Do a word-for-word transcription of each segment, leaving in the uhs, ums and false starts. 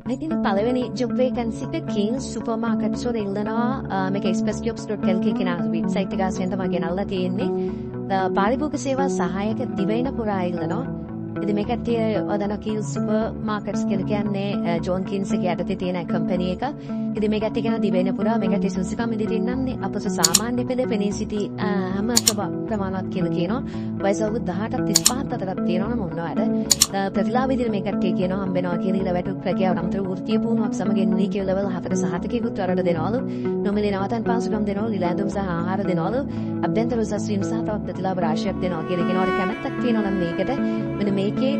ඉතින් පළවෙනි job vacancy එක Kings supermarkets වල ඉල්ලනවා මේක express jobs dot l k කියන වෙබ්සයිට් එක ආසෙන් තමයි ගෙනල්ලා තියෙන්නේ. පාරිභෝගික සේවා සහායක දිවයින පුරා ඉල්ලනවා. ඉතින් මේක ඇත්තේ ඔදන Kings supermarkets කියලා කියන්නේ ජෝන් කින්ස් එක යටතේ තියෙන කම්පැනි එක. ඉතින් මේක ඇත්තේ කියන දිවයින පුරා මේක ඇත්තේ සුසුකම් ඉදිරින් නන්නේ අපස සාමාන්‍ය පෙළ පෙනී සිටි හැම ප්‍රමාණවත් කියලා කියනවා. වයස අවුරුදු දහඅටක් තිස්පහක් අතරක් තියෙනවා නම් මොනවාද ප්‍රතිලාභ විදිහට මේක ඇත්තේ කියනවා හම්බෙනවා කියන ඉල වැටු ප්‍රකියාව අමතර වෘත්තීය පුහුණුවක් සමග එන්වී ලෙවල් හතර සහතිකයකට වරට දෙනවලු. නොමිලේ නවතන් පාසුකම් දෙනවලු. ඉලැඳුම් සහ ආහාර දෙනවලු. අභ්‍යන්තර උසස්වීම් සහ තවත් ප්‍රතිලාභ රාශියක් දෙනවා කියලා කියනවාට කැමැත්තක් තියෙනවා නම් මේකට මෙන්න මේකේ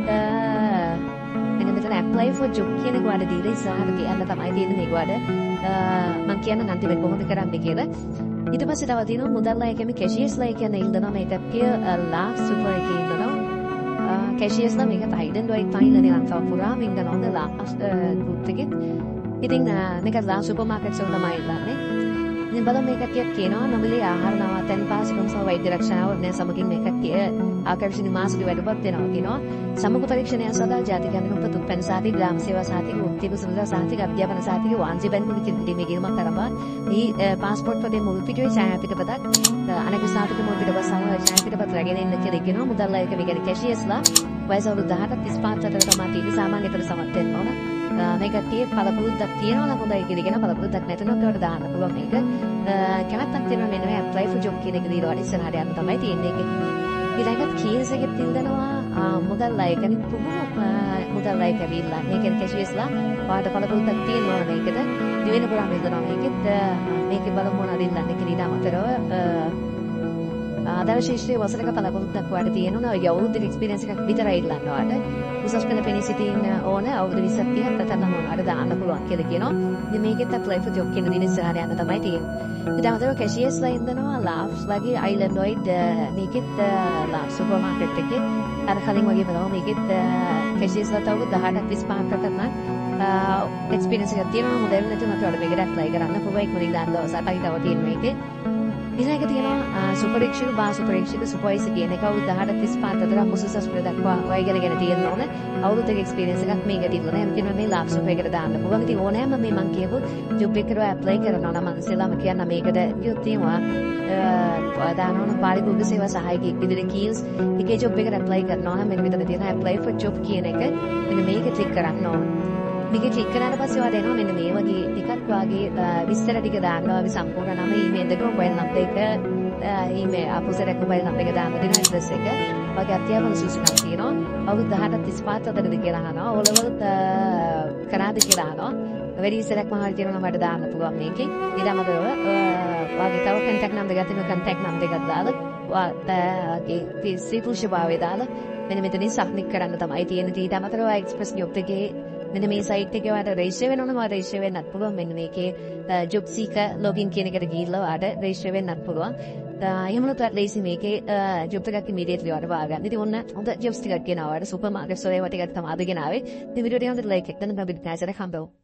මෙන්න මෙතන apply for job කියන එක වල දීලා ඉස්සරහට කියන්න තමයි තියෙන්නේ මේක වල මම කියන්න අන්තිමට කොහොමද කරන්නේ කියලා. ඊට පස්සේ තව තියෙනවා මුදල් අය කැමි cashiers ලා කියන ඉල්ලනවා මේක ඇප්පිය ලාෆ් සුපර් එකේ ඉන්නවා. cashiers ලා මේක හයිඩන් ඩොයි ෆයිනල් ලංකාව පුරාම ඉන්නවා නේද ලාෆ් ගෲප් එකේ. ඉතින් මේක ලාෆ් සුපර් මාකට්ස් වල තමයි ඉල්ලන්නේ. ඉතින් බලමු මේක කියනවා නොමිලේ ආහාර නවාතැන් පාසුකම් සහ වෛද්‍ය රක්ෂාව නැ සමගින් මේක කිය ආකර්ෂණීය මාසික වැඩපත් දෙනවා කියනවා. සමුක පරීක්ෂණය සඳහා ජාතික අනුරූප තුප්පැන් සාතික ග්‍රාම සේවා සාතික උත්තික සුවිධා සාතික අධ්‍යාපන සාතික වාන්සි බැංකුවක කිරීමේ ගිණුමක් කරපා මේ පාස්පෝර්ට් පොතේ මුල් පිටුවේ ඡායා පිටපතක් අනෙක සාතික මුල් පිටපත සමග ඡායා පිටපත රැගෙන ඉන්න කියලා කියනවා. මුදල් අයක මේ කියන්නේ කැෂියර්ස්ලා වයස අවුරුදු දහඅටක් තිස්පහක් අතර තමයි තියෙන්නේ සාමාන්‍යතර සමත් වෙන්න ඕන. මේක tie පළපුරුද්දක් තියෙනවා නම් හොඳයි කියලා කියන පළපුරුද්දක් නැතුනොත් ඒකට දාන්න පුළුවන් මේක. කැමැත්තක් තියෙනවා මෙන්න මේ apply for job කියන එක දීලා වඩ ඉස්සරහට යන්න තමයි තියෙන්නේ ඒක. ඊළඟට කීස් එකෙත් තියනවා මුදල් අය කෙනෙක් පුහුණුවක් මුදල් අය කැවිලා මේකෙන් කැෂියස්ලා පාට පළපුරුද්දක් තියෙනවා මේකට දිවෙන පුරාම ඉඳනවා මේකෙත් මේකේ බලමු මොනවද ඉල්ලන්නේ කියලා ඊට අමතරව ආදාර ශිෂ්ටයේ වසරක පළපුරුද්දක් වාට තියෙනවා යවුරුද්දක එක්ස්පීරියන්ස් එකක් විතරයි ඉල්ලන්නවාට උසස් පෙළ පෙනී සිටින්න ඕන අවුරුදු විස්සක් තිහක් අතර මොනවාට දාන්න පුළුවන් කියලා කියනවා. ඉතින් මේකෙත් apply for job කියන දින ඉස්සරහට යන්න තමයි තියෙන්නේ. ඊට අමතරව කැෂියර්ස්ලා ඉඳනවා ලාෆ්ස් වගේ අයිලන්ඩොයිඩ් මේකෙත් ලාෆ් සුපර් මාකට් එකේ අර කලින් වගේම තමයි මේකෙත් කැෂියර්ස්ලා තව දහඅටක් විස්පහක් අතර නම් එක්ස්පීරියන්ස් එකක් තියෙනවා. මොදෙල් නැතුනට වල මේකට apply කරන්න පුළුවන්. ඉක්මනින් දාන්න දවස් අටයි තව තියෙන මේකේ. ඊළඟට තියෙනවා සුපරීක්ෂක බා සුපරීක්ෂක සුපර්වයිසර් කියන එක අවුරුදු දහඅට තිස්පහක් අතර මුසුසස් පෙළ දක්වා වයගෙන ගෙන තියෙන්න ඕන. අවුරුද්දක එක්ස්පීරියන්ස් එකක් මේකට ඉල්ලන. එහෙනම් කියනවා මේ ලාෆ් සුපර් එකට දාන්න පුළුවන්. ඉතින් ඕනෑම මේ මං කියපු ජොබ් එකකට apply කරනවා නම් මං ඉස්සෙල්ලාම කියන්න මේකට කියොත් තියෙනවා දාන ඕන පාරිභෝගික සේවා සහායකයෙක් විදිහට කීල්ස් එකේ ජොබ් එකට apply කරනවා නම් මෙන්න මෙතන තියෙන apply for job කියන එක මෙන්න මේක ක්ලික් කරන්න ඕන. මේක ක්ලික් කරාට පස්සේ ඔයාලා එනවා මෙන්න මේ වගේ ටිකක් වාගේ විස්තර ටික දානවා අපි සම්පූර්ණ නම ඊමේල් එක මොබයිල් නම්බර් එක ඊමේල් අපොසරක් මොබයිල් නම්බර් එක දාන්න දෙනවා ඇඩ්‍රස් එක වගේ අත්‍යවශ්‍ය සූචනා තියෙනවා. අවුරුදු දහඅටක් තිස්පහක් අතරද කියලා අහනවා. ඕලෙවල් කරාද කියලා අහනවා. වැඩි ඉස්සරක් මහල් තියෙනවා මට දාන්න පුළුවන් මේකේ. ඊට අමතරව වාගේ තව කන්ටැක්ට් නම්බර් එකක් තියෙනවා කන්ටැක්ට් නම්බර් එකක් දාලා වාගේ සීපුෂභාවය දාලා මෙන්න මෙතනින් සබ්මිට් කරන්න තමයි තියෙන්නේ. ඊට අමතරව එක්ස්ප්‍රස් ජොබ් එකේ මෙන්න මේ සයිට් එකේ ඔයාලට රෙජිස්ටර් වෙන්න ඕන. ඔයාලට රෙජිස්ටර් වෙන්නත් පුළුවන්. මෙන්න මේකේ ජොබ් සීකර් ලොගින් කියන එකට ගිහිල්ලා ඔයාලට රෙජිස්ටර් වෙන්නත් පුළුවන්. එහෙම නැත්නම් ඔයාලට ලේසි මේකේ ජොබ් එකක් ඉමීඩියට්ලි ඔයාලට වාගන්න. ඉතින් ඔන්න හොඳ ජොබ්ස් ටිකක් ගෙනාවා. ඔයාලට සුපර් මාකට්ස් වල ඒවා ටිකක් තමයි අද ගෙනාවේ. ඉතින් වීඩියෝ එක හොඳට ලයික් එකක් දෙන්න බෑ බිඩ් කාසර් හම්බෙමු.